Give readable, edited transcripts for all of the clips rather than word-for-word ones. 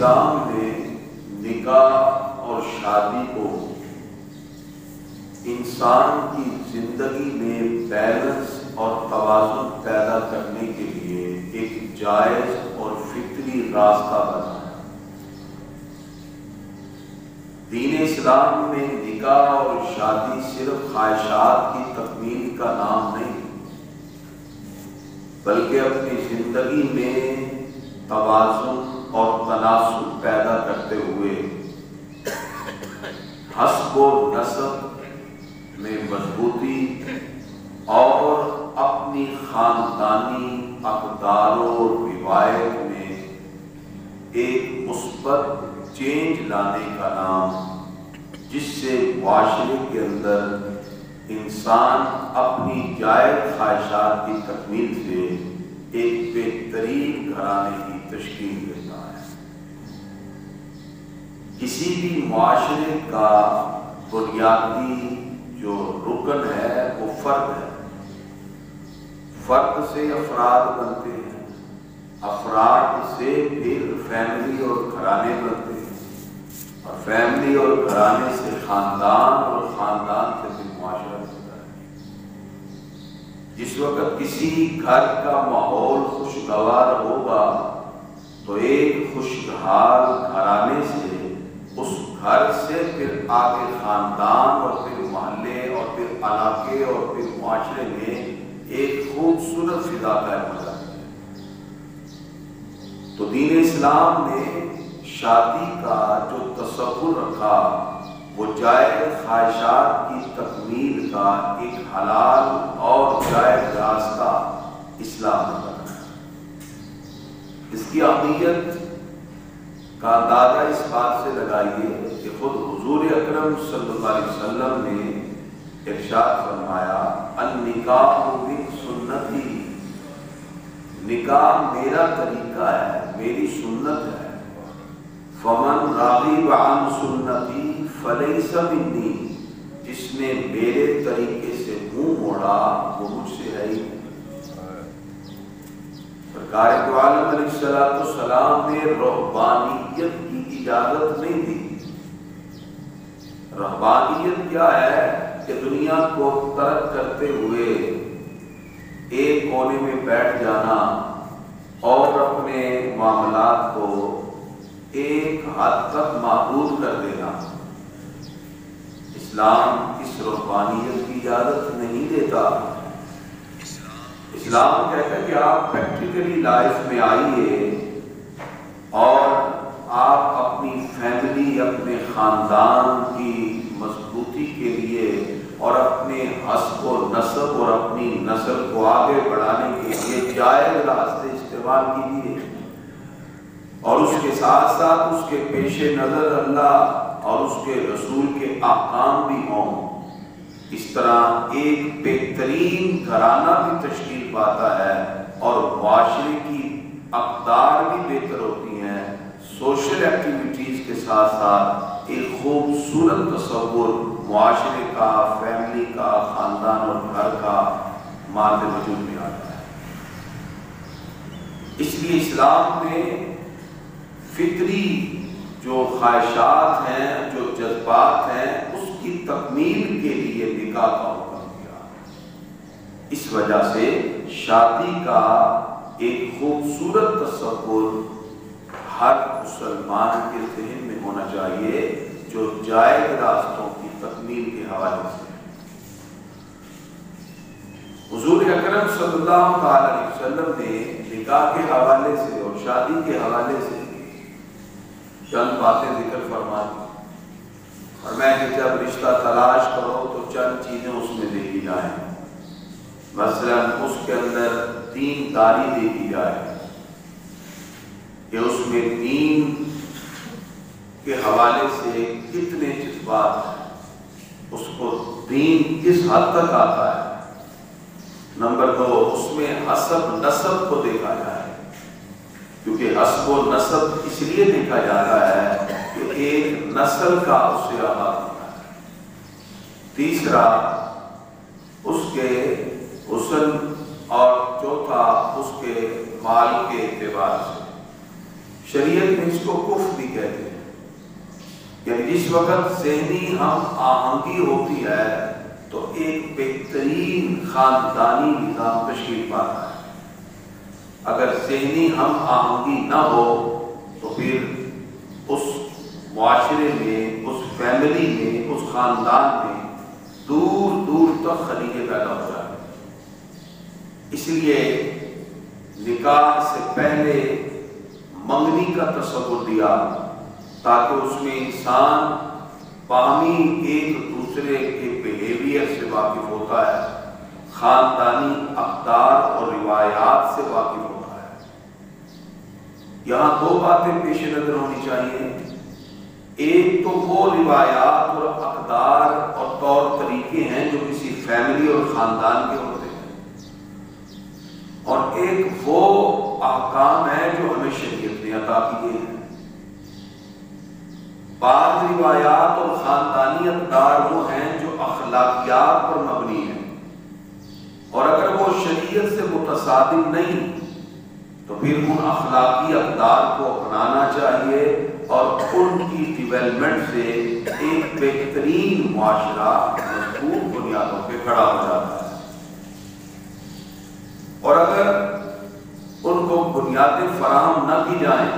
اسلام نے نکاح اور شادی کو انسان کی زندگی میں بیلنس اور توازن پیدا کرنے کے لیے ایک جائز اور فطری راستہ بنایا۔ دین اسلام میں نکاح اور شادی صرف خواہشات کی تکمیل کا نام نہیں، بلکہ اپنی زندگی میں توازن اور تناسب پیدا کرتے ہوئے حسب و نسب میں مضبوطی اور اپنی خاندانی اقدار و روایت میں ایک مثبت چینج لانے کا نام، جس سے معاشرے کے اندر انسان اپنی جائز خواہشات کی تکمیل سے ایک بہترین گھرانے کی تشکیل دیتا ہے۔ کسی بھی معاشرے کا بنیادی جو رکن ہے وہ فرد ہے۔ فرد سے افراد بنتے ہیں، افراد سے پھر فیملی اور گھرانے بنتے ہیں، اور فیملی اور گھرانے سے خاندان، اور خاندان سے پھر معاشرہ بنتا ہے۔ جس وقت کسی گھر کا ماحول خوشگوار ہوگا تو ایک خوشحال گھرانے سے، اس گھر سے پھر آگے خاندان، اور پھر محلے، اور پھر علاقے، اور پھر معاشرے میں ایک خوبصورت فضا قائم ہو جاتی ہے۔ تو دین اسلام نے شادی کا جو تصور رکھا وہ جائز خواہشات کی تکمیل کا ایک حلال اور جائز راستہ اسلام نے بنایا۔ اس کی اہمیت کا اندازہ اس بات سے لگائیے کہ خود حضور اکرم صلی اللہ علیہ وسلم نے ارشاد فرمایا، النکاح من سنتی، نکاح میرا طریقہ ہے، میری سنت ہے۔ فمن راغب عن سنتی فلیس منی، جس نے میرے طریقے سے منہ موڑا وہ مجھ سے ہے ہی نہیں۔ سرکار دو عالم علیہ السلام نے رہبانیت کی اجازت نہیں دی۔ رہبانیت کیا ہے کہ دنیا کو ترک کرتے ہوئے ایک کونے میں بیٹھ جانا اور اپنے معاملات کو ایک حد تک محدود کر دینا۔ اسلام اس رہبانیت کی اجازت نہیں دیتا۔ اسلام کہتا ہے کہ آپ پریکٹیکلی لائف میں آئیے اور آپ اپنی فیملی، اپنے خاندان کی مضبوطی کے لیے اور اپنے حسب و نسب اور اپنی نسل کو آگے بڑھانے کے لیے جائز راستے استعمال کیجیے، اور اس کے ساتھ ساتھ اس کے پیش نظر اللہ اور اس کے رسول کے احکام بھی ہوں۔ اس طرح ایک بہترین گھرانہ بھی تشکیل پاتا ہے اور معاشرے کی اقدار بھی بہتر ہوتی ہیں۔ سوشل ایکٹیویٹیز کے ساتھ ساتھ ایک خوبصورت تصور معاشرے کا، فیملی کا، خاندان اور گھر کا ماد وجود میں آتا ہے۔ اس لیے اسلام نے فطری جو خواہشات ہیں، جو جذبات ہیں، اس کی تکمیل کے لیے نکاح کا حکم دیا۔ اس وجہ سے شادی کا ایک خوبصورت تصور ہر مسلمان کے ذہن میں ہونا چاہیے جو جائز راستوں کی تکمیل کے حوالے سے۔ حضور اکرم صلی اللہ تعالی علیہ وسلم نے نکاح کے حوالے سے اور شادی کے حوالے سے چند باتیں ذکر فرما دی، اور میں کہ جب رشتہ تلاش کرو تو چند چیزیں اس میں دیکھی جائیں۔ مثلا اس کے اندر دینداری دیکھی جائے کہ اس میں دین کے حوالے سے کتنے جذبات ہیں، اس کو دین کس حد تک آتا ہے۔ نمبر 2، اس میں حسب نسب کو دیکھا جائے، کیونکہ حسب و نسب اس لیے دیکھا جاتا ہے کہ ایک نسل کا اس سے آغاز ہوتا ہے۔ تیسرا، اس کے حسن، اور چوتھا اس کے مال کے اعتبار سے۔ شریعت میں اس کو کفر بھی کہتے ہیں. یعنی جس وقت ذہنی ہم آہنگی ہوتی ہے تو ایک بہترین خاندانی نظام تشکیل پاتا ہے. اگر ذہنی ہم آہنگی نہ ہو تو پھر اس معاشرے میں، اس فیملی میں، اس خاندان میں دور دور تک خلیجیں پیدا ہو جاتے ہیں. اس لیے نکاح سے پہلے منگنی کا تصور دیا تاکہ اس میں انسان باہمی ایک دوسرے کے بیہیویئر سے واقف ہوتا ہے، خاندانی اقدار اور روایات سے واقف ہوتا ہے. یہاں دو باتیں پیش نظر ہونی چاہیے. ایک تو وہ روایات اور اقدار اور طور طریقے ہیں جو کسی فیملی اور خاندان کے ہوتے ہیں، اور ایک وہ احکام ہے جو ہمیں شریعت نے عطا کیے ہیں. بعض روایات اور خاندانی اقدار وہ ہیں جو اخلاقیات پر مبنی ہیں، اور اگر وہ شریعت سے متصادم نہیں تو پھر ان اخلاقی اقدار کو اپنانا چاہیے اور ان کی ڈیولپمنٹ سے ایک بہترین معاشرہ مضبوط بنیادوں پہ کھڑا ہو جاتا ہے. اور اگر ان کو بنیادیں فراہم نہ کی جائیں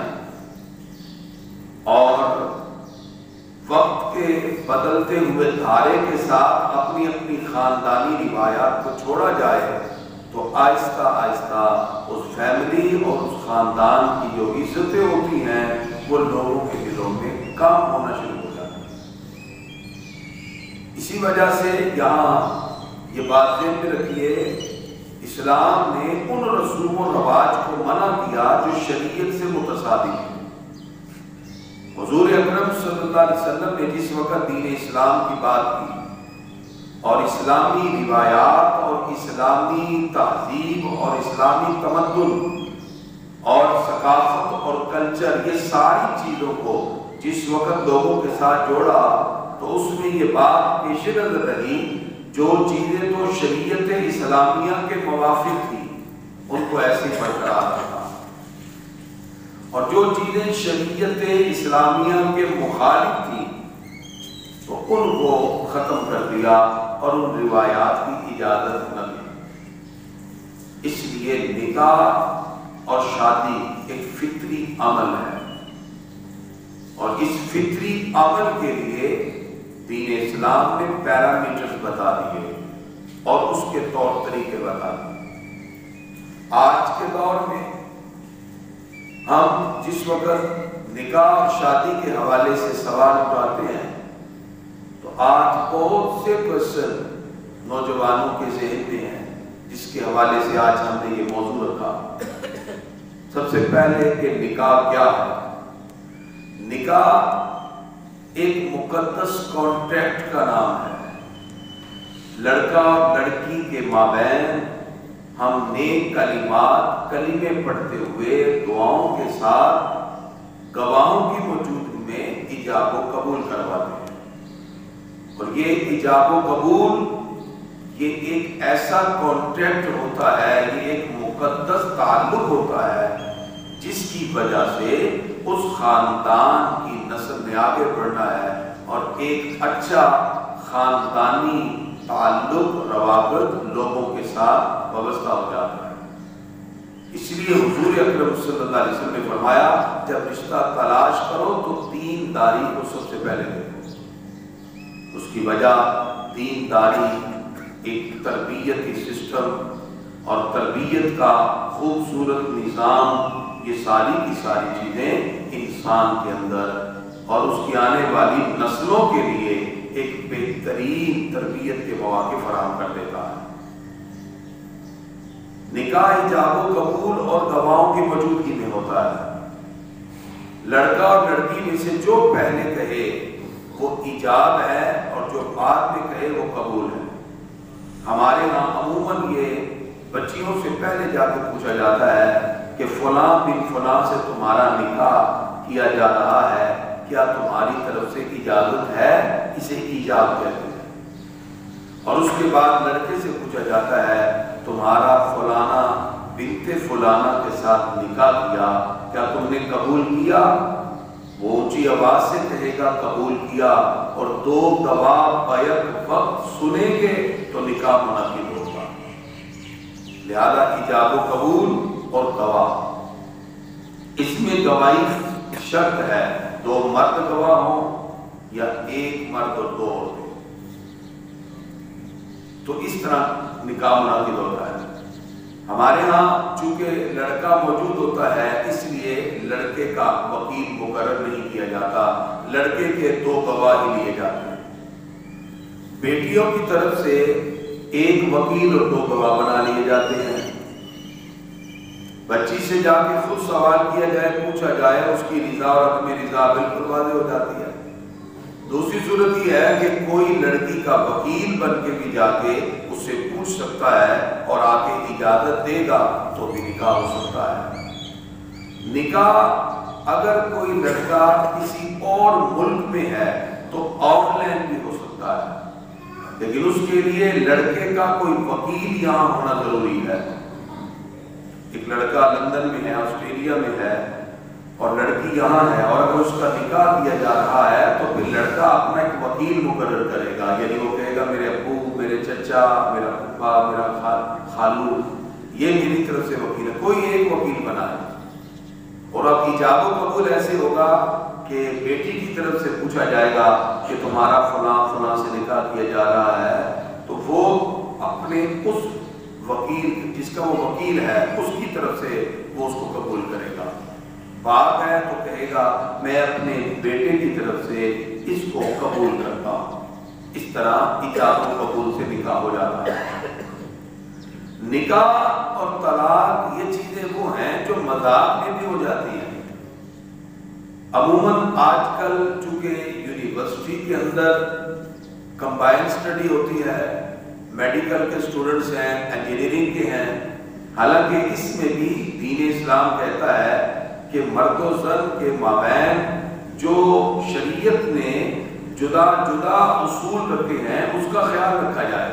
اور وقت کے بدلتے ہوئے دھارے کے ساتھ اپنی اپنی خاندانی روایات کو چھوڑا جائے تو آہستہ آہستہ اس فیملی اور اس خاندان کی جو عزتیں ہوتی ہیں وہ لوگوں کے دلوں میں کم ہونا شروع ہو جاتی ہیں. اسی وجہ سے یہاں یہ بات ذہن میں رکھیے، اسلام نے ان رسوم و رواج کو منع کیا جو شریعت سے متصادم ہیں. حضور اکرم صلی اللہ علیہ وسلم نے جس وقت دین اسلام کی بات کی اور اسلامی روایات اور اسلامی تہذیب اور اسلامی تمدن اور ثقافت اور کلچر، یہ ساری چیزوں کو جس وقت لوگوں کے ساتھ جوڑا تو اس میں یہ بات پیش نظر رہی جو چیزیں تو شریعت اسلامیہ کے موافق تھی ان کو ایسے برقرار رکھا، اور جو چیزیں شریعت اسلامیہ کے مخالف تھی تو ان کو ختم کر دیا اور ان روایات کی اجازت نہ دی. اس لیے نکاح اور شادی ایک فطری عمل ہے، اور اس فطری عمل کے لیے دین اسلام نے پیرامیٹرز بتا دیے اور اس کے طور طریقے بتا دیے. آج کے دور میں ہم جس وقت نکاح اور شادی کے حوالے سے سوال اٹھاتے ہیں تو آج بہت سے کوشچن نوجوانوں کے ذہن میں ہیں جس کے حوالے سے آج ہم نے یہ موضوع رکھا. سب سے پہلے کہ نکاح کیا ہے؟ نکاح ایک مقدس کانٹریکٹ کا نام ہے. لڑکا اور لڑکی کے مابین ہم نیک کلمات، کلمے پڑھتے ہوئے دعاؤں کے ساتھ گواہوں کی موجودگی میں ایجاب و قبول کرواتے ہیں. اور یہ ایجاب و قبول یہ ایک ایسا کانٹریکٹ ہوتا ہے، یہ ایک مقدس تعلق ہوتا ہے جس کی وجہ سے اس خاندان کی نسل میں آگے بڑھنا ہے اور ایک اچھا خاندانی تعلق روابط لوگوں کے ساتھ وابستہ ہو جاتا ہے. اس لیے حضور اکرم صلی اللہ علیہ وسلم نے فرمایا جب رشتہ تلاش کرو تو دینداری کو سب سے پہلے دیکھو. اس کی وجہ دینداری ایک تربیتی سسٹم اور تربیت کا خوبصورت نظام، یہ ساری کی ساری چیزیں انسان کے اندر اور اس کی آنے والی نسلوں کے لیے ایک بہترین تربیت کے مواقع فراہم کر دیتا ہے. نکاح ایجاب و قبول اور گواہوں کی موجودگی میں ہوتا ہے. لڑکا اور لڑکی میں سے جو پہلے کہے وہ ایجاب ہے اور جو بعد میں کہے وہ قبول ہے. ہمارے ہاں عموماً یہ بچیوں سے پہلے جا کے پوچھا جاتا ہے کہ فلاں بن فلاں سے تمہارا نکاح کیا جا رہا ہے، کیا تمہاری طرف سے اجازت ہے؟ اسے ایجاب کہتے ہیں. اور اس کے بعد لڑکے سے پوچھا جاتا ہے تمہارا فلانا بنت فلاں فلانا کے ساتھ نکاح کیا، کیا تم نے قبول کیا؟ وہ اونچی آواز سے کہے گا قبول کیا، اور 2 گواہ بیک وقت سنیں گے تو نکاح منعقد ہوگا۔ لہذا ایجاب و قبول اور گواہ، اس میں گواہی شرط ہے 2 مرد گواہ ہوں یا 1 مرد اور 2 عورتیں، تو اس طرح نکاح منعقد ہوتا ہے۔ ہمارے ہاں چونکہ لڑکا موجود ہوتا ہے اس لیے لڑکے کا وکیل مقرر نہیں کیا جاتا، لڑکے کے 2 گواہ ہی لیے جاتے ہیں۔ بیٹیوں کی طرف سے 1 وکیل اور 2 گواہ بنا لیے جاتے ہیں۔ بچی سے جا کے خود سوال کیا جائے، پوچھا جائے، اس کی رضا اور عدم رضا بالکل واضح ہو جاتی ہے۔ دوسری صورت یہ ہے کہ کوئی لڑکی کا وکیل بن کے بھی جا کے اس سے پوچھ سکتا ہے اور آ کے اجازت دے گا تو بھی نکاح ہو سکتا ہے۔ نکاح اگر کوئی لڑکا کسی اور ملک میں ہے تو آن لائن بھی ہو سکتا ہے، لیکن اس کے لیے لڑکے کا کوئی وکیل یہاں ہونا ضروری ہے۔ ایک لڑکا لندن میں ہے، آسٹریلیا میں ہے، اور لڑکی یہاں ہے، اور اگر اس کا نکاح کیا جا رہا ہے تو پھر لڑکا اپنا ایک وکیل مقرر کرے گا، یعنی وہ کہے گا میرے ابو، میرے چچا، میرا پھپھا، میرا خالو، یہ میری طرف سے وکیل ہے، کوئی ایک وکیل بنائے۔ اور اب ایجاب و قبول ایسے ہوگا کہ بیٹی کی طرف سے پوچھا جائے گا کہ تمہارا فلاں فلاں سے نکاح کیا جا رہا ہے، تو وہ اپنے اس وکیل جس کا وہ وکیل ہے اس کی طرف سے وہ اس کو قبول کرے گا۔ باپ ہے تو کہے گا میں اپنے بیٹے کی طرف سے اس کو قبول کرتا ہوں۔ اس طرح ایجاب و قبول سے نکاح ہو جاتا ہے۔ نکاح اور طلاق یہ چیزیں وہ ہیں جو مذاق میں بھی ہو جاتی ہیں۔ عموماً آج کل چونکہ یونیورسٹی کے اندر کمبائن اسٹڈی ہوتی ہے، میڈیکل کے اسٹوڈنٹس ہیں، انجینئرنگ کے ہیں، حالانکہ اس میں بھی دین اسلام کہتا ہے کہ مرد و زن کے مابین جو شریعت نے جدا جدا اصول رکھے ہیں اس کا خیال رکھا جائے،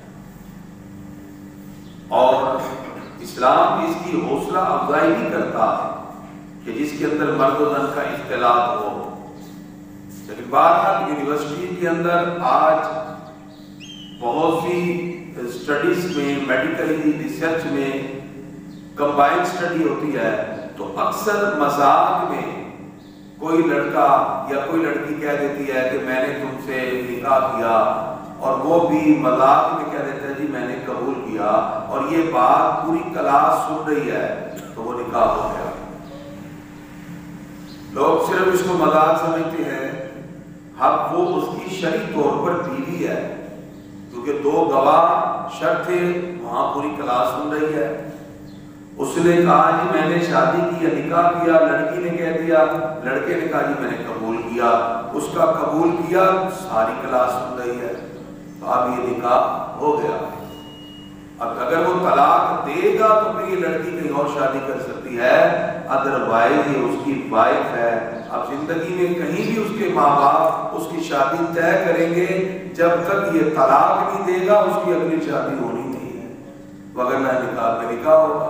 اور اسلام اس کی حوصلہ افزائی نہیں کرتا کہ جس کے اندر مرد و زن کا اختلاط ہو۔ لیکن بہرحال یونیورسٹی کے اندر آج بہت سی اسٹڈیز میں، میڈیکلی ریسرچ میں کمبائن اسٹڈی ہوتی ہے، تو اکثر مذاق میں کوئی لڑکا یا کوئی لڑکی کہہ دیتی ہے کہ میں نے تم سے نکاح کیا، اور وہ بھی مذاق میں کہہ دیتا ہے جی میں نے قبول کیا، اور یہ بات پوری کلاس سن رہی ہے تو وہ نکاح ہو گیا۔ لوگ صرف اس کو مذاق سمجھتے ہیں، اب وہ اس کی شرعی طور پر بیوی ہے، کیونکہ 2 گواہ شرط تھے، وہاں پوری کلاس سن رہی ہے۔ اس نے کہا جی میں نے شادی کی یا نکاح کیا، لڑکی نے کہہ دیا، لڑکے نے کہا جی میں نے قبول کیا، اس کا قبول کیا، ساری کلاس سن رہی ہے، تو اب یہ نکاح ہو گیا۔ اب اگر وہ طلاق دے گا تو پھر یہ لڑکی کہیں اور شادی کر سکتی ہے، ادروائز یہ اس کی وائف ہے۔ اب زندگی میں کہیں بھی اس کے ماں باپ اس کی شادی طے کریں گے، جب تک یہ طلاق نہیں دے گا اس کی اگلی شادی ہونی نہیں ہے، وگرنہ نکاح پہ نکاح ہوگا۔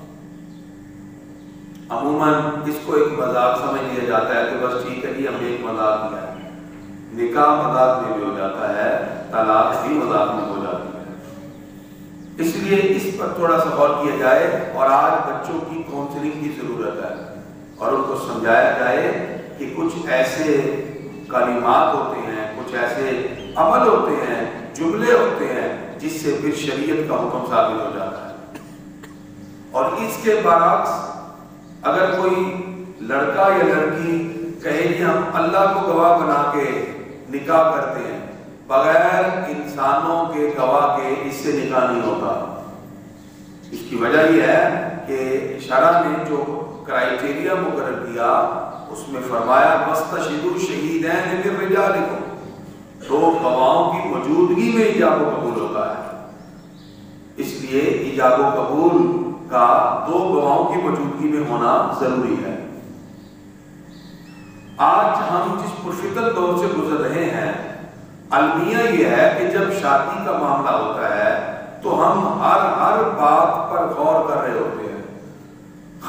عموماً اس کو ایک مذاق سمجھ لیا جاتا ہے کہ بس ٹھیک ہے جی ہم نے ایک مذاق کیا ہے۔ نکاح مذاق میں بھی ہو جاتا ہے، طلاق بھی مذاق میں ہو جاتی ہے۔ اس لیے اس پر تھوڑا سا غور کیا جائے، اور آج بچوں کی کاؤنسلنگ کی ضرورت ہے، اور ان کو سمجھایا جائے کہ کچھ ایسے کلمات ہوتے ہیں، کچھ ایسے عمل ہوتے ہیں، جملے ہوتے ہیں جس سے پھر شریعت کا حکم ثابت ہو جاتا ہے۔ اور اس کے برعکس اگر کوئی لڑکا یا لڑکی کہے کہ ہم اللہ کو گواہ بنا کے نکاح کرتے ہیں، بغیر انسانوں کے گواہ کے اس سے نکاح نہیں ہوتا۔ اس کی وجہ یہ ہے کہ شرع نے جو کرائیٹیریا مقرر کیا اس میں فرمایا وَاسْتَشْهِدُوا شَهِيدَيْنِ مِن رِجَالِكُمْ، 2 گواہوں کی موجودگی میں ایجاب و قبول ہوتا ہے۔ اس لیے ایجاب و قبول کا 2 گواہوں کی موجودگی میں ہونا ضروری ہے۔ آج ہم جس پرفتن دور سے گزر رہے ہیں، المیہ یہ ہے کہ جب شادی کا معاملہ ہوتا ہے تو ہم ہر بات پر غور کر رہے ہوتے ہیں،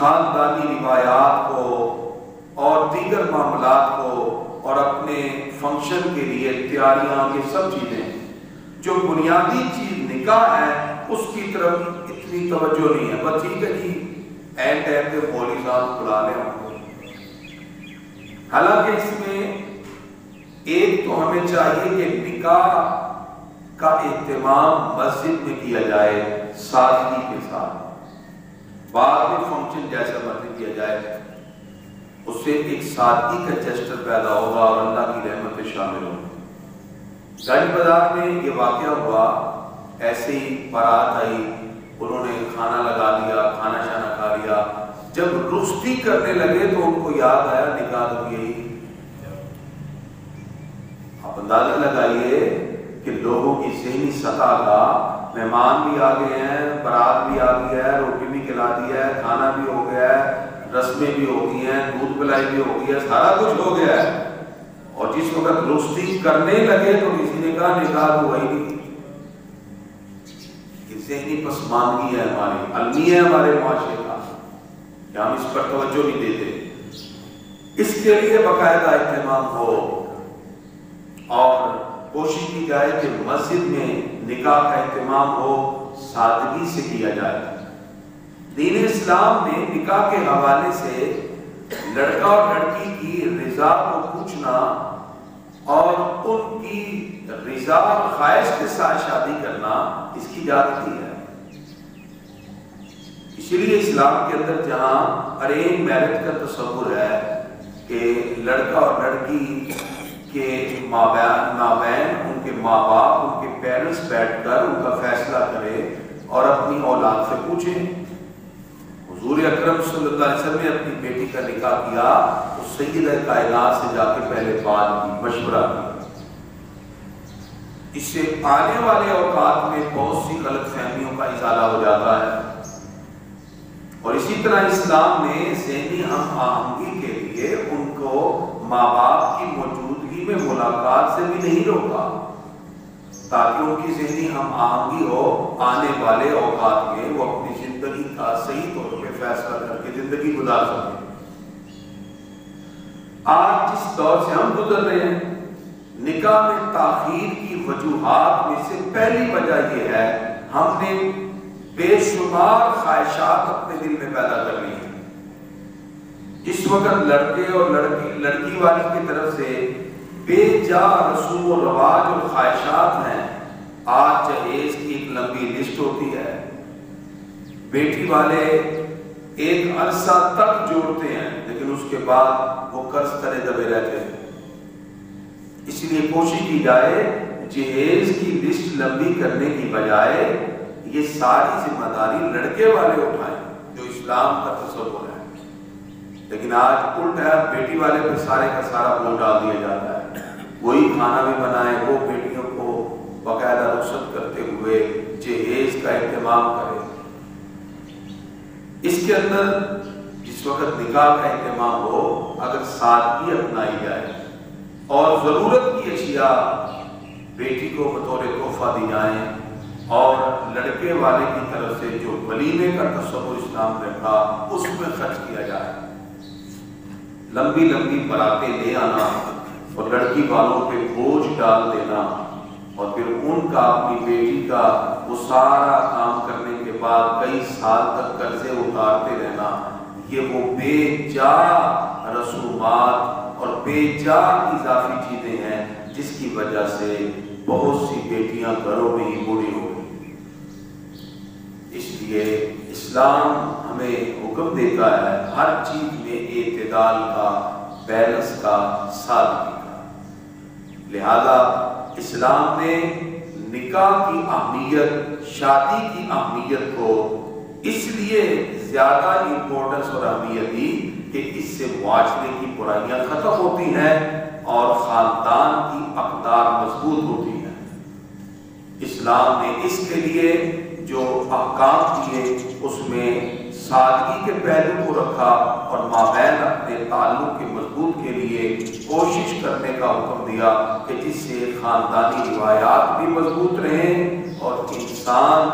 خاندانی روایات کو اور دیگر معاملات کو اور اپنے فنکشن کے لیے تیاریاں، یہ سب چیزیں، جو بنیادی چیز نکاح ہے اس کی طرف اتنی توجہ نہیں ہے. بس ٹھیک ہے جی اینڈ ٹائم پہ مولوی صاحب بلا لیں ہم کو. حالانکہ اس میں ایک تو ہمیں چاہیے کہ نکاح کا اہتمام مسجد میں کیا جائے سادگی کے ساتھ، بعد میں فنکشن جیسا مرضی کیا جائے، اس سے ایک سادگی کا جسٹر پیدا ہوگا اور اللہ کی رحمتیں شامل ہوں. گنج بازار میں یہ واقعہ ہوا، ایسے ہی بارات آئی، انہوں نے کھانا لگا لیا، کھانا شانا کھا لیا. جب رخصتی کرنے لگے تو ان کو یاد آیا نکاح تو یہی. آپ اندازہ لگائیے کہ لوگوں کی ذہنی سطح کا، مہمان بھی آ گئے ہیں، بارات بھی آ گئی ہے، روٹی بھی کھلا دی ہے، کھانا بھی ہو گیا ہے، رسمیں بھی ہو گئی ہیں، دودھ پلائی بھی ہو گئی ہے، سارا کچھ ہو گیا ہے. اور جس وقت رخصتی کرنے لگے تو کسی نے کہا نکاح تو وہی نہیں. ذہنی پسماندگی ہے ہماری، المیہ ہے ہمارے معاشرے کا کہ ہم اس پر توجہ نہیں دیتے. اس کے لیے باقاعدہ اہتمام ہو اور کوشش کی جائے کہ مسجد میں نکاح کا اہتمام ہو، سادگی سے کیا جائے. دین اسلام نے نکاح کے حوالے سے لڑکا اور لڑکی کی رضا کو پوچھنا اور ان کی رضا اور خواہش کے ساتھ شادی کرنا اس کی اجازت دی ہے. اسی لیے اسلام کے اندر جہاں ارینج میرج کا تصور ہے کہ لڑکا اور لڑکی کے مابین ان کے ماں باپ، ان کے پیرنٹس بیٹھ کر ان کا فیصلہ کرے اور اپنی اولاد سے پوچھیں. حضور اکرم صلی اللہ علیہ وسلم نے اپنی بیٹی کا نکاح کیا تو سیدہ کائنات سے جا کے پہلے بات کی، مشورہ کیا. اس سے آنے والے اوقات میں بہت سی غلط فہمیوں کا ازالہ ہو جاتا ہے. اور اسی طرح اسلام نے ذہنی ہم آہنگی کے لیے ان کو ماں باپ کی موجودگی میں ملاقات سے بھی نہیں روکا تاکہ ان کی ذہنی ہم آہنگی ہو، آنے والے اوقات میں وہ اپنی زندگی کا صحیح طور پہ فیصلہ کر کے زندگی گزار سکیں. آج جس دور سے ہم گزر رہے ہیں، نکاح میں تاخیر کی وجوہات میں سے پہلی وجہ یہ ہے ہم نے بے شمار خواہشات اپنے دل میں پیدا کر لی ہیں. جس وقت لڑکے اور لڑکی والی کی طرف سے بے جا رسوم و رواج اور خواہشات ہیں. آج جہیز کی ایک لمبی لسٹ ہوتی ہے، بیٹی والے ایک عرصہ تک جوڑتے ہیں لیکن اس کے بعد وہ قرض تلے دبے رہتے ہیں. اس لیے کوشش کی جائے جہیز کی لسٹ لمبی کرنے کی بجائے یہ ساری ذمہ داری لڑکے والے اٹھائیں جو اسلام کا تصور ہے. لیکن آج الٹا ہے، بیٹی والے پہ سارے کا سارا بوجھ ڈال دیا جاتا ہے. وہی کھانا بھی بنائے، وہ بیٹیوں کو باقاعدہ رخصت کرتے ہوئے جہیز کا اہتمام کرے. اس کے اندر جس وقت نکاح کا اہتمام ہو اگر سادگی اپنائی جائے اور ضرورت کی اشیاء بیٹی کو بطور تحفہ دی جائیں اور لڑکے والے کی طرف سے جو ولیمے کا تصور اسلام نے رکھا اس میں خرچ کیا جائے. لمبی لمبی براتیں لے آنا اور لڑکی والوں پہ بوجھ ڈال دینا اور پھر ان کا اپنی بیٹی کا وہ سارا کام کرنے کے بعد کئی سال تک قرضے اتارتے رہنا، یہ وہ بے جا رسومات اور بے جا اضافی چیزیں ہیں جس کی وجہ سے بہت سی بیٹیاں گھروں میں ہی بوڑھی ہو گئی. اس لیے اسلام ہمیں حکم دیتا ہے ہر چیز میں اعتدال کا، بیلنس کا، سادگی کا. لہذا اسلام نے نکاح کی اہمیت، شادی کی اہمیت کو اس لیے زیادہ امپورٹنس اور اہمیت دی کہ اس سے معاشرے کی برائیاں ختم ہوتی ہیں اور خاندان کی اقدار مضبوط ہوتی ہیں. اسلام نے اس کے لیے جو احکام دیے اس میں سادگی کے پہلو کو رکھا اور مابین اپنے تعلق کے مضبوط کے لیے کوشش کرنے کا حکم دیا کہ جس سے خاندانی روایات بھی مضبوط رہیں اور انسان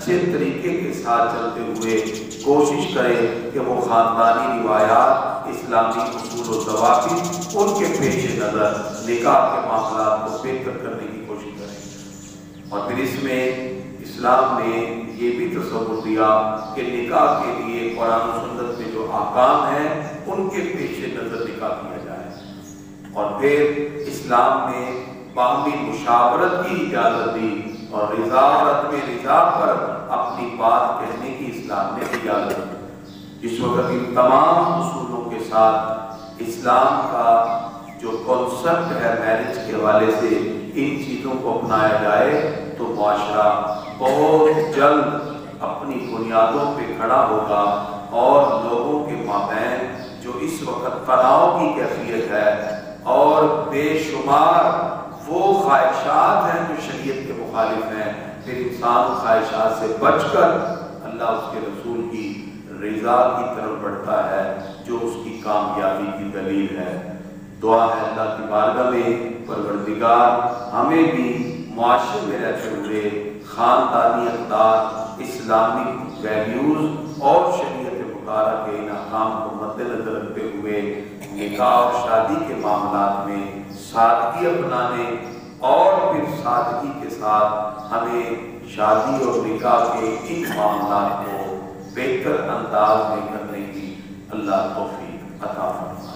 اچھے طریقے کے ساتھ چلتے ہوئے کوشش کریں کہ وہ خاندانی روایات، اسلامی اصول و ضوابط، ان کے پیش نظر نکاح کے معاملات کو بہتر کرنے کی کوشش کریں۔ اور پھر اس میں اسلام نے یہ بھی تصور دیا کہ نکاح کے لیے قرآن و سنت میں جو احکام ہیں ان کے پیش نظر نکاح کیا جائے۔ اور پھر اسلام نے باہمی مشاورت کی اجازت دی اور رضا اور عدم رضا پر اپنی بات کہنے کی اسلام نے اجازت دی۔ اس وقت ان تمام اصولوں کے ساتھ اسلام کا جو کانسیپٹ ہے میرج کے حوالے سے ان چیزوں کو اپنایا جائے تو معاشرہ بہت جلد اپنی بنیادوں پہ کھڑا ہوگا اور لوگوں کے مابین جو اس وقت تناؤ کی کیفیت ہے اور بے شمار وہ خواہشات ہیں جو شریعت کے مخالف ہیں، پھر انسان خواہشات سے بچ کر اللہ اس کے رسول کی رضا کی طرف بڑھتا ہے جو اس کی کامیابی کی دلیل ہے۔ دعا ہے اللہ کی بارگاہ میں پروردگار ہمیں بھی معاشرے میں رہتے ہوئے خاندانی اقدار، اسلامک ویلیوز اور شریعت مطالعہ کے ان احکام کو مد نظر رکھتے ہوئے نکاح اور شادی کے معاملات میں سادگی اپنانے اور پھر سادگی کے ساتھ ہمیں شادی اور نکاح کے ان معاملات کو بہتر انداز میں کرنے کی اللہ توفیق عطا فرمائے۔